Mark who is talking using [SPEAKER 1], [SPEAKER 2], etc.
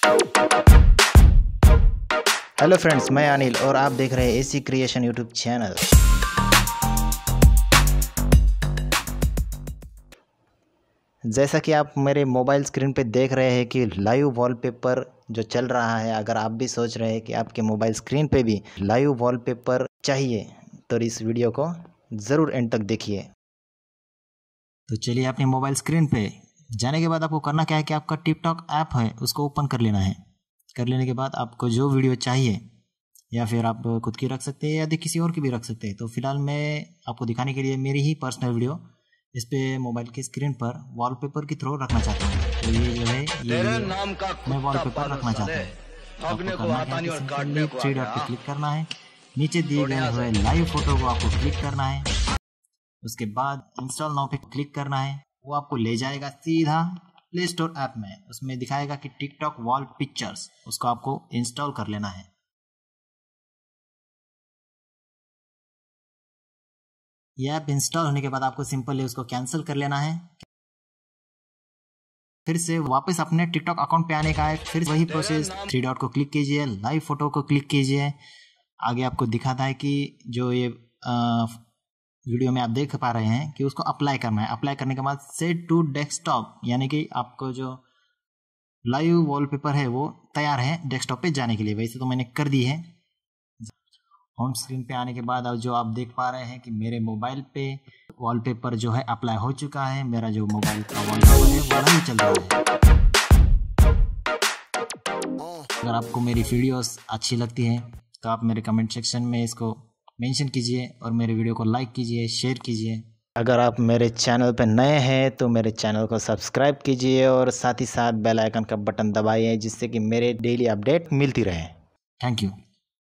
[SPEAKER 1] Hello friends, मैं अनिल और आप देख रहे हैं एसी क्रिएशन यूट्यूब चैनल। जैसा कि आप मेरे मोबाइल स्क्रीन पे देख रहे हैं कि लाइव वॉलपेपर जो चल रहा है, अगर आप भी सोच रहे हैं कि आपके मोबाइल स्क्रीन पे भी लाइव वॉलपेपर चाहिए तो इस वीडियो को ज़रूर एंड तक देखिए। तो चलिए, अपने मोबाइल स्क्रीन पे जाने के बाद आपको करना क्या है कि आपका टिकटॉक ऐप है उसको ओपन कर लेना है। कर लेने के बाद आपको जो वीडियो चाहिए या फिर आप खुद की रख सकते हैं या किसी और की भी रख सकते हैं। तो फिलहाल मैं आपको दिखाने के लिए मेरी ही पर्सनल वीडियो इस पे मोबाइल की स्क्रीन पर वॉलपेपर की थ्रू रखना चाहता हूँ। तो ये जो है ये मैं वॉलपेपर रखना चाहता हूँ। आपको करना क्या है, सिंपली थ्री डॉट पे क्लिक करना है, नीचे दिए गए हुए लाइव फोटो को आपको क्लिक करना है, उसके बाद इंस्टॉल नाउ पे क्लिक करना है। वो आपको ले जाएगा सीधा प्ले स्टोर ऐप में, उसमें दिखाएगा कि टिकटॉक वॉल पिक्चर्स, उसको आपको इंस्टॉल कर लेना है। ये ऐप इंस्टॉल होने के बाद आपको सिंपली उसको कैंसिल कर लेना है। फिर से वापस अपने टिकटॉक अकाउंट पे आने का है, फिर वही प्रोसेस, थ्री डॉट को क्लिक कीजिए, लाइव फोटो को क्लिक कीजिए। आगे आपको दिखाता है कि जो ये वीडियो में आप देख पा रहे हैं कि उसको अप्लाई करना है। अप्लाई करने के बाद सेट टू डेस्कटॉप, यानी कि आपको जो लाइव वॉलपेपर है वो तैयार है डेस्कटॉप पे जाने के लिए। वैसे तो मैंने कर दी है। होम स्क्रीन पे आने के बाद अब जो आप देख पा रहे हैं कि मेरे मोबाइल पे वॉलपेपर जो है अप्लाई हो चुका है। मेरा जो मोबाइल का वॉलपेपर है वो नहीं चल रहा है। अगर आपको मेरी वीडियोस अच्छी लगती है तो आप मेरे कमेंट सेक्शन में इसको मेंशन कीजिए और मेरे वीडियो को लाइक कीजिए, शेयर कीजिए। अगर आप मेरे चैनल पर नए हैं तो मेरे चैनल को सब्सक्राइब कीजिए और साथ ही साथ बेल आइकन का बटन दबाइए, जिससे कि मेरे डेली अपडेट मिलती रहे। Thank you.